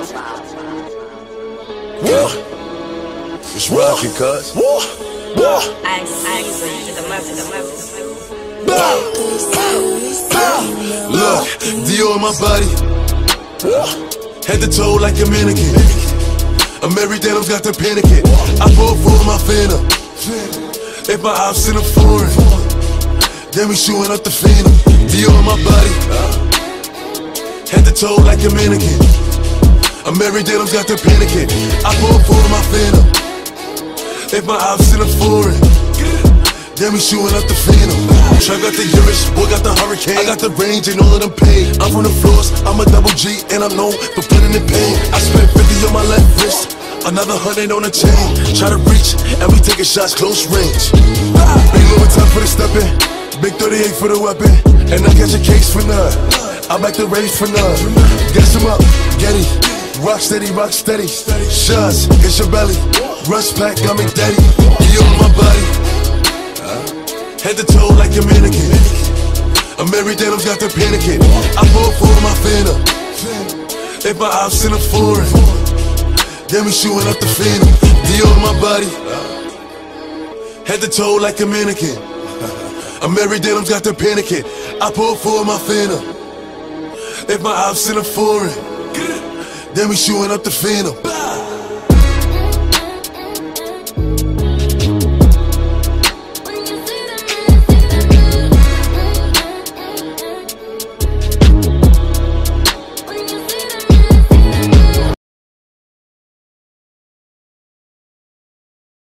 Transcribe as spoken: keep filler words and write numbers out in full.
Whoa. It's rockin', cuz. Whoa. Whoa. Look, Dior on my body. Head to toe like a mannequin. I'm every denims got the panicking. I pull for my phantom. If my ops in a foreign, then we shooting up the phantom. Dior on my body. Head to toe like a mannequin. I'm every denims got the panicking. I pull for my phantom. If my ops in a foreign, then we shooting up the phantom. Trap got the Urus, boy got the hurricane. I got the range and all of them paid. I'm from the floors, I'm a double G and I'm known for putting in pain. I spent fifty on my left wrist, another hundred on the chain. Try to reach, and we taking shots close range. Big Louis time for the steppin', big thirty-eight for the weapon. And I catch a case for none, I back the race for none. Gas him up, Getty, rock steady, rock steady. Shots, it's your belly, rush pack got me daddy. You on my body, head to toe like a mannequin. I'm every denims got the panicking. I pull for my phantom. If my ops in a foreign, then we shooting up the phantom. Dior on my body, head to toe like a mannequin. I'm every denims got the panicking. I pull for my phantom. If my ops in a foreign, then we shooting up the phantom.